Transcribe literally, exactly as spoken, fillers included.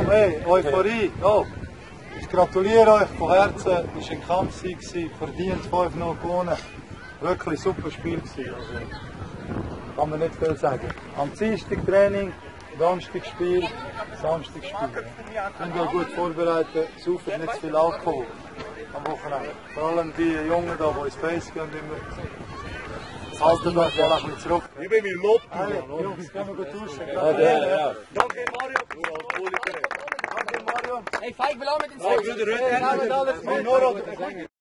Hey, Euphorie. Oh. Ich gratuliere euch von Herzen. Es war ein Kampfsieg, verdient fünf null gewonnen. Wirklich super Spiel gewesen. Also, kann man nicht viel sagen. Am Dienstag Training, Donnerstag Spiel, Samstag Spiel. Könnt ihr euch gut vorbereiten, saufen nicht zu viel Alkohol am Wochenende. Vor allem die Jungen da, die ins Face gehen, immer. Halten euch mal ein bisschen zurück. Ich bin mit Lob. Hey, Jungs, können wir gut duschen. Ja, ja. Danke Mario. Danke Mario. Hey, Feig, will auch mit ins Danke, Rüdiger. Hey, alles, alles.